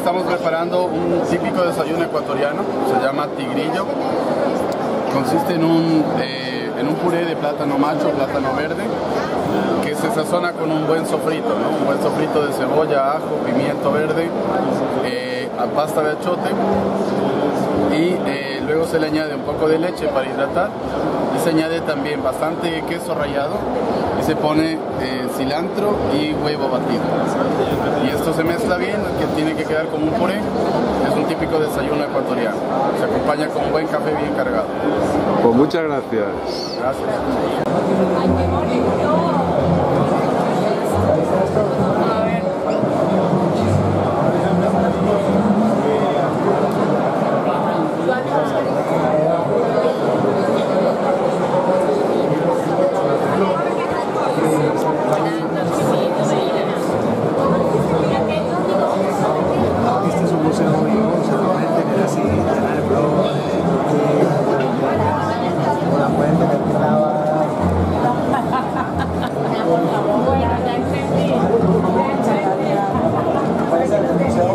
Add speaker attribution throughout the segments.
Speaker 1: estamos preparando un típico desayuno ecuatoriano, se llama tigrillo. Consiste en un puré de plátano macho, plátano verde, que se sazona con un buen sofrito, ¿no? Un buen sofrito de cebolla, ajo, pimiento verde, pasta de achote, y luego se le añade un poco de leche para hidratar, y se añade también bastante queso rallado, y se pone cilantro y huevo batido. Y esto se mezcla bien, que tiene que quedar como un puré. Es un típico desayuno ecuatoriano. Se acompaña con un buen café bien cargado.
Speaker 2: Pues muchas gracias.
Speaker 1: Gracias.
Speaker 3: Este es un museo muy seguramente que era así, llenar el blog, una fuente que tiraba. Puede ser el museo.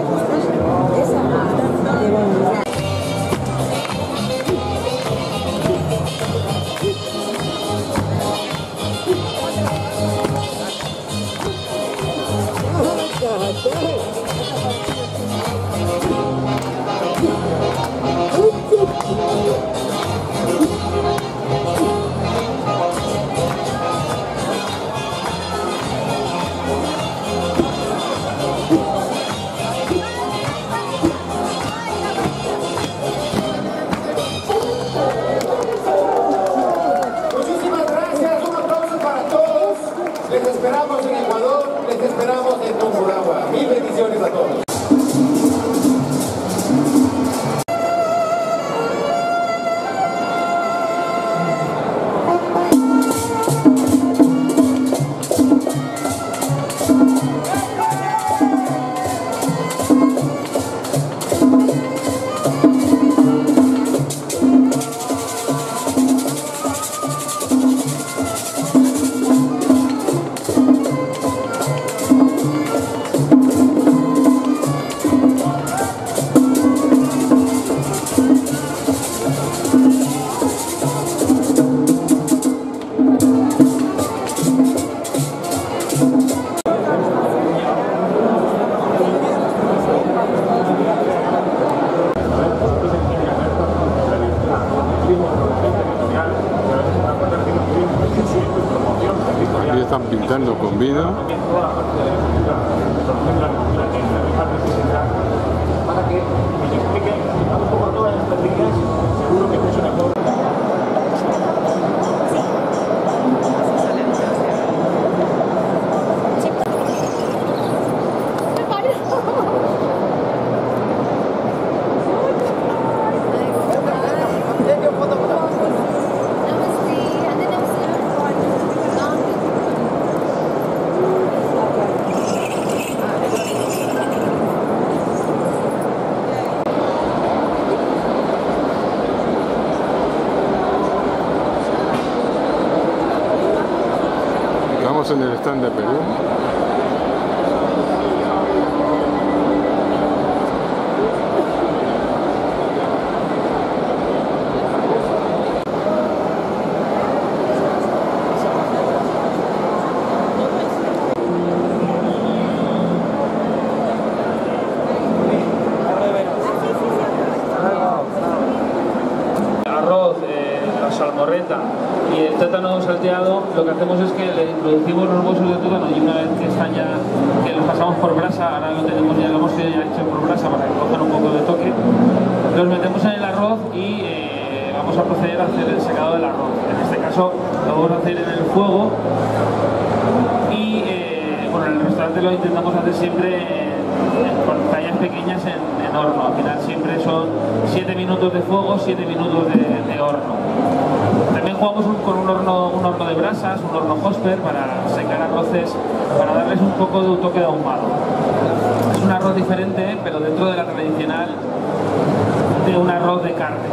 Speaker 4: Muchísimas gracias, un aplauso para todos. Les esperamos en Ecuador, les esperamos en Tungurahua. Mil bendiciones a todos.
Speaker 2: Aquí están pintando con vida.
Speaker 4: Para que me explique un poco todas las técnicas, seguro que mucho mejor.
Speaker 2: Estamos en el stand de Perú.
Speaker 5: Arroz, la salmorreta y el tétano salteado, lo que hacemos es que le introducimos los huesos de tétano y una vez que están ya, que los pasamos por brasa, ahora lo tenemos ya, lo hemos ya hecho por brasa para que cojan un poco de toque, los metemos en el arroz y vamos a proceder a hacer el secado del arroz. En este caso lo vamos a hacer en el fuego y bueno, en el restaurante lo intentamos hacer siempre con tallas pequeñas en horno. Al final siempre son 7 minutos de fuego, 7 minutos de horno. También jugamos con un horno de brasas, un horno Hosper para secar arroces, para darles un poco de un toque de ahumado. Es un arroz diferente, pero dentro de la tradicional de un arroz de carne.